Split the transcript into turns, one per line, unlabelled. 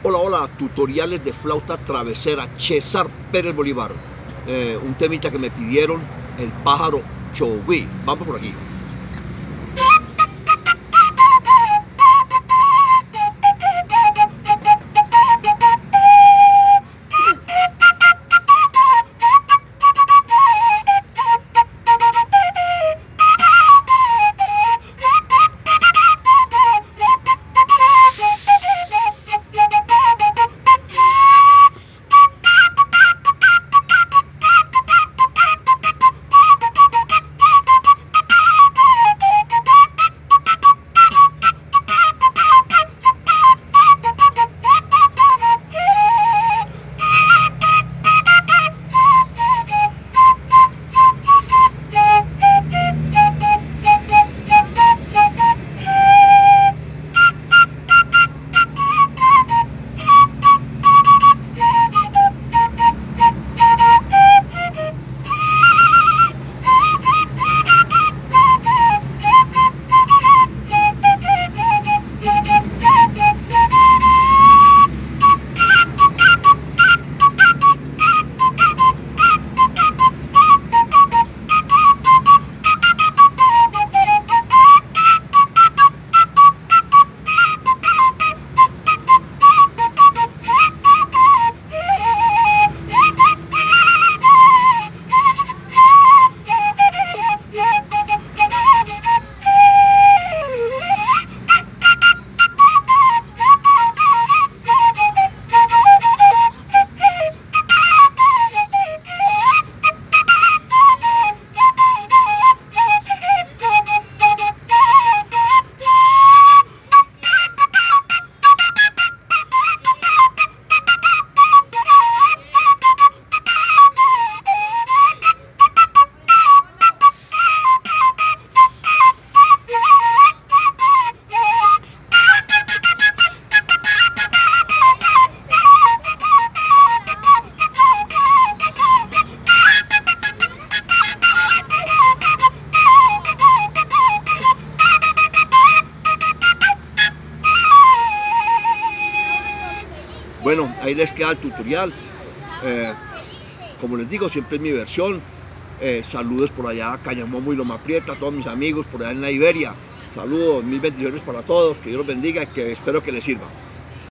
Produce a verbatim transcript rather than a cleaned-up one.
Hola, hola, tutoriales de flauta travesera, César Pérez Bolívar. Eh, un temita que me pidieron, el pájaro chogüí. Vamos por aquí. Bueno, ahí les queda el tutorial. Eh, como les digo, siempre es mi versión. Eh, saludos por allá a Cañamomo y Loma Prieta, a todos mis amigos por allá en la Iberia. Saludos, mil bendiciones para todos, que Dios los bendiga y que espero que les sirva.